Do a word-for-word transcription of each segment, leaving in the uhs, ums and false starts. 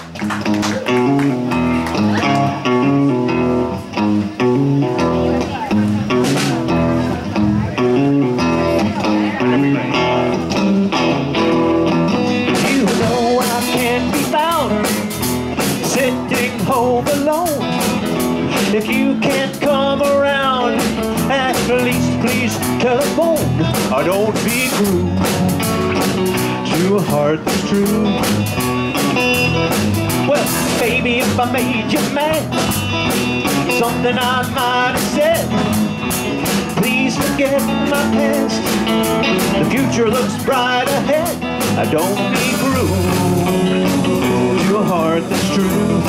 Sitting home alone. If you can't come around, at least please telephone. Or don't be cruel to a heart that's true. Well, baby, if I made you mad, something I might have said, please forget my past. The future looks bright ahead. Don't be cruel to a heart that's true.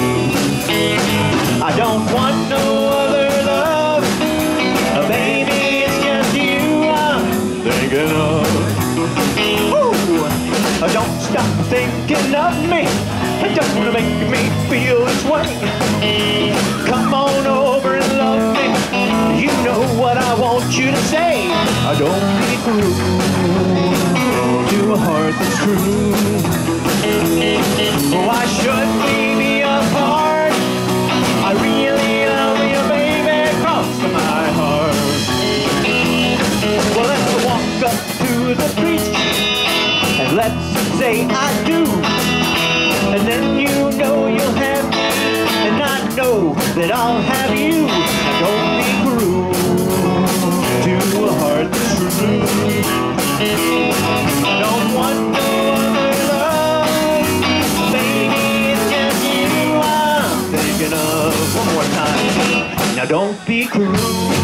I don't want no other love, uh, baby, it's just you I'm thinking of. Ooh, uh, don't stop thinking of me, don't make me feel this way. Come on over and love me, you know what I want you to say. I don't be cruel to a heart that's true. Why should we be apart? I really love you, baby, cross my heart. Well, let's walk up to the street and let's say I do. And then you know you'll have me, and I know that I'll have you. And don't be cruel to a heart that's true. I don't want no other love, baby, it's just you I'm thinking of. One more time. Now don't be cruel